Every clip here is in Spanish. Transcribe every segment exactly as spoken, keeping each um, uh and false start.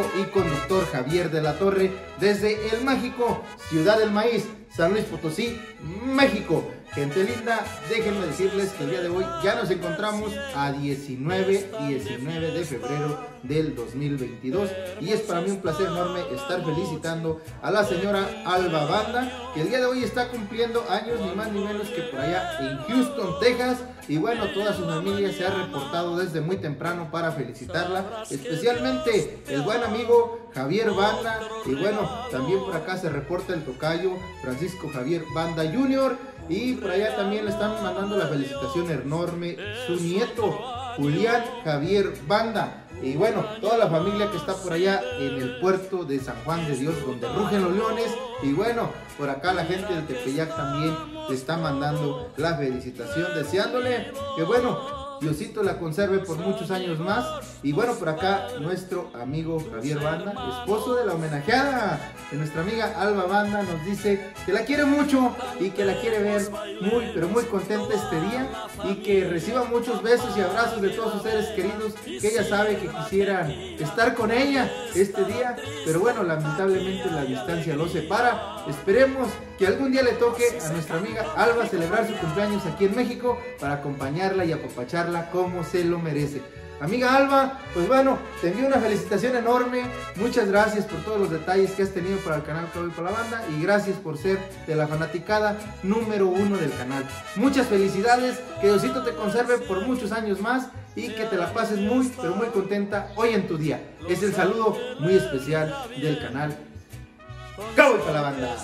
amigo y conductor Javier de la Torre desde el mágico Ciudad del Maíz, San Luis Potosí, México. Gente linda, déjenme decirles que el día de hoy ya nos encontramos a diecinueve de febrero del dos mil veintidós y es para mí un placer enorme estar felicitando a la señora Alba Banda, que el día de hoy está cumpliendo años ni más ni menos que por allá en Houston, Texas, y bueno, toda su familia se ha reportado desde muy temprano para felicitarla, especialmente el buen amigo Javier Banda, y bueno, también por acá se reporta el tocayo Francisco Javier Banda junior, y por allá también le están mandando la felicitación enorme su nieto Julián Javier Banda, y bueno, toda la familia que está por allá en el puerto de San Juan de Dios, donde rugen los leones, y bueno, por acá la gente del Tepeyac también le está mandando la felicitación, deseándole que bueno, Diosito la conserve por muchos años más. Y bueno, por acá nuestro amigo Javier Banda, esposo de la homenajeada de nuestra amiga Alba Banda, nos dice que la quiere mucho y que la quiere ver muy, pero muy contenta este día, y que reciba muchos besos y abrazos de todos sus seres queridos, que ella sabe que quisieran estar con ella este día, pero bueno, lamentablemente la distancia los separa. Esperemos que algún día le toque a nuestra amiga Alba celebrar su cumpleaños aquí en México para acompañarla y apapacharla como se lo merece. Amiga Alba, pues bueno, te envío una felicitación enorme, muchas gracias por todos los detalles que has tenido para el canal Cabo y para la Banda, y gracias por ser de la fanaticada número uno del canal. Muchas felicidades, que Diosito te conserve por muchos años más y que te la pases muy, pero muy contenta hoy en tu día. Es el saludo muy especial del canal Cabo y para la Banda.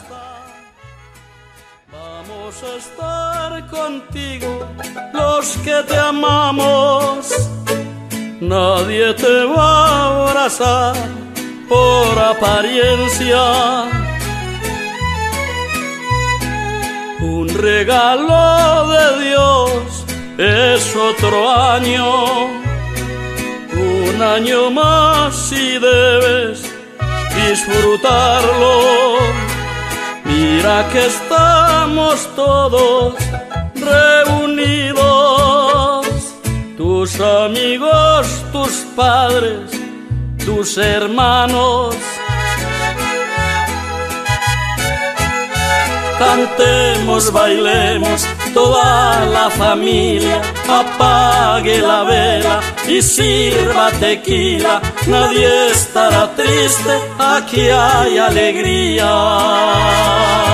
Vamos a estar contigo, los que te amamos. Nadie te va a abrazar por apariencia. Un regalo de Dios es otro año, un año más y debes disfrutarlo. Mira que estamos todos reunidos, tus amigos, tus padres, tus hermanos. Cantemos, bailemos, toda la familia, apague la vela y sirva tequila. Nadie estará triste, aquí hay alegría.